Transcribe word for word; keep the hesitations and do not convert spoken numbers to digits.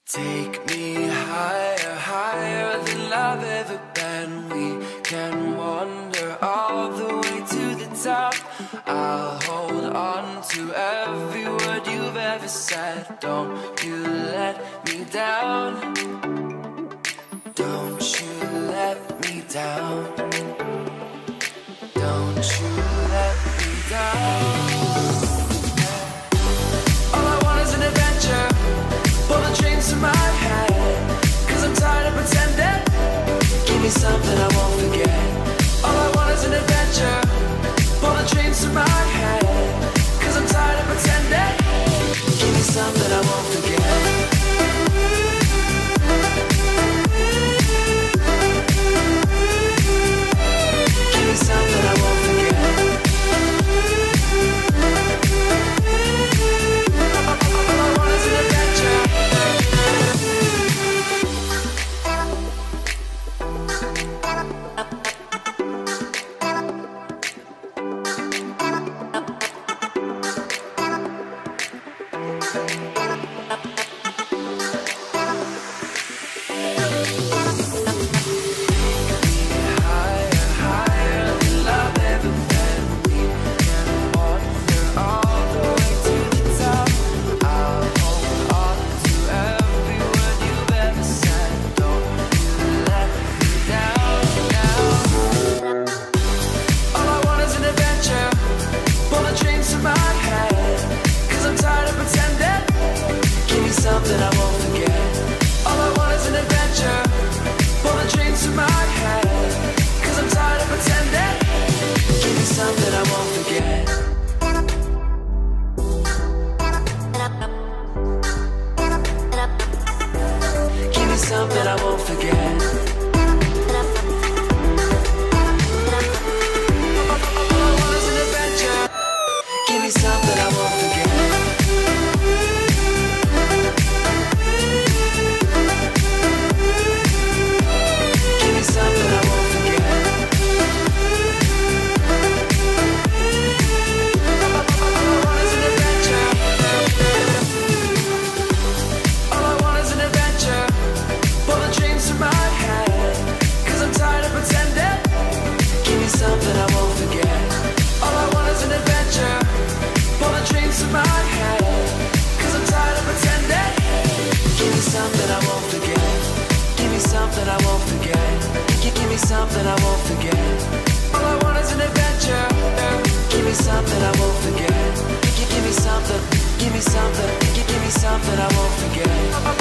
Take me higher, higher than I've ever been. We can wander all the way to the top. I'll hold on to every word you've ever said. Don't you let me down. Don't you let me down. Don't you let me down. All I want is an adventure. Pull the chains to my head, 'cause I'm tired of pretending. Give me something I won't forget. All I want is an adventure. Pull the chains to my head, 'cause I'm tired of pretending. Give me something I won't forget. Give me something I won't forget. All I want is an adventure. Something I won't forget. All I want is an adventure. Pull the chains to my head, 'cause I'm tired of pretending. Give me something I won't forget. Give me something I won't forget. All I want is an adventure. Give me something I won't forget. Something I won't forget. All I want is an adventure. All I want is an adventure. Pull the chains to my head, 'cause I'm tired of pretending. Give me something I won't forget. All I want is an adventure. Pull the chains to my head, 'cause I'm tired of pretending. Give me something I won't forget. Give me something I won't forget. Give me something I won't forget. All I want is an adventure. Give me something I won't forget. Give me something. Give me something. Give me something I won't forget.